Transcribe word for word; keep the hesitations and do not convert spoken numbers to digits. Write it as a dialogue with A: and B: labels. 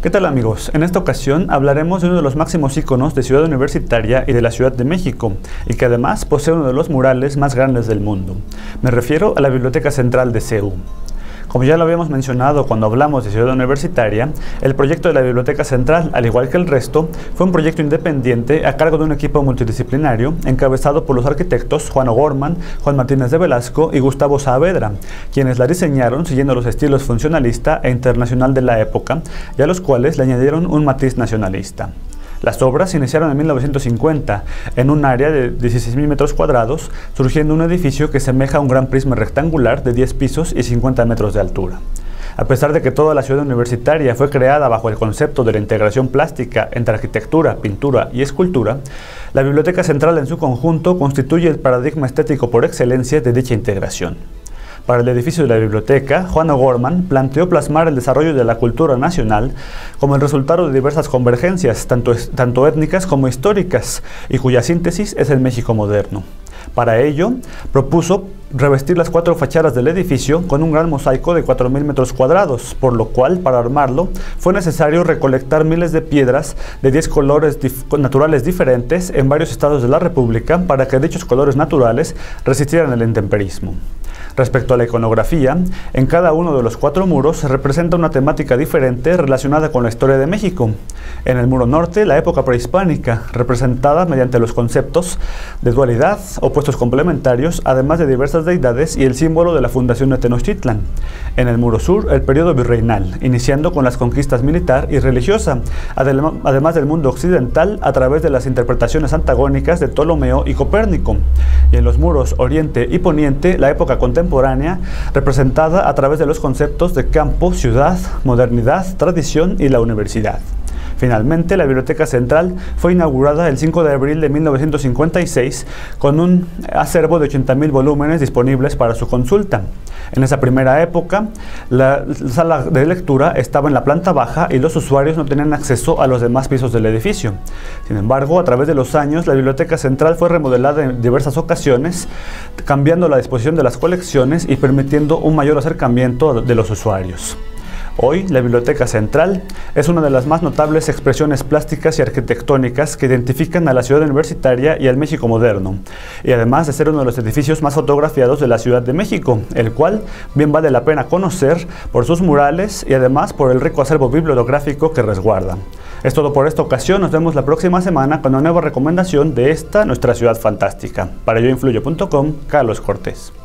A: ¿Qué tal amigos? En esta ocasión hablaremos de uno de los máximos íconos de Ciudad Universitaria y de la Ciudad de México, y que además posee uno de los murales más grandes del mundo. Me refiero a la Biblioteca Central de C E U. Como ya lo habíamos mencionado cuando hablamos de Ciudad Universitaria, el proyecto de la Biblioteca Central, al igual que el resto, fue un proyecto independiente a cargo de un equipo multidisciplinario encabezado por los arquitectos Juan O'Gorman, Juan Martínez de Velasco y Gustavo Saavedra, quienes la diseñaron siguiendo los estilos funcionalista e internacional de la época, y a los cuales le añadieron un matiz nacionalista. Las obras se iniciaron en mil novecientos cincuenta, en un área de dieciséis mil metros cuadrados, surgiendo un edificio que semeja a un gran prisma rectangular de diez pisos y cincuenta metros de altura. A pesar de que toda la ciudad universitaria fue creada bajo el concepto de la integración plástica entre arquitectura, pintura y escultura, la Biblioteca Central en su conjunto constituye el paradigma estético por excelencia de dicha integración. Para el edificio de la biblioteca, Juan O'Gorman planteó plasmar el desarrollo de la cultura nacional como el resultado de diversas convergencias, tanto, tanto étnicas como históricas, y cuya síntesis es el México moderno. Para ello, propuso revestir las cuatro fachadas del edificio con un gran mosaico de cuatro mil metros cuadrados, por lo cual, para armarlo, fue necesario recolectar miles de piedras de diez colores dif naturales diferentes en varios estados de la República para que dichos colores naturales resistieran el intemperismo. Respecto a la iconografía, en cada uno de los cuatro muros se representa una temática diferente relacionada con la historia de México. En el muro norte, la época prehispánica, representada mediante los conceptos de dualidad, opuestos complementarios, además de diversas deidades y el símbolo de la fundación de Tenochtitlan. En el muro sur, el periodo virreinal, iniciando con las conquistas militar y religiosa, además del mundo occidental a través de las interpretaciones antagónicas de Ptolomeo y Copérnico. Y en los muros oriente y poniente, la época contemporánea, representada a través de los conceptos de campo, ciudad, modernidad, tradición y la universidad. Finalmente, la Biblioteca Central fue inaugurada el cinco de abril de mil novecientos cincuenta y seis con un acervo de ochenta mil volúmenes disponibles para su consulta. En esa primera época, la sala de lectura estaba en la planta baja y los usuarios no tenían acceso a los demás pisos del edificio. Sin embargo, a través de los años, la Biblioteca Central fue remodelada en diversas ocasiones, cambiando la disposición de las colecciones y permitiendo un mayor acercamiento de los usuarios. Hoy, la Biblioteca Central es una de las más notables expresiones plásticas y arquitectónicas que identifican a la ciudad universitaria y al México moderno, y además de ser uno de los edificios más fotografiados de la Ciudad de México, el cual bien vale la pena conocer por sus murales y además por el rico acervo bibliográfico que resguarda. Es todo por esta ocasión, nos vemos la próxima semana con una nueva recomendación de esta, nuestra ciudad fantástica. Para yo influyo punto com, Carlos Cortés.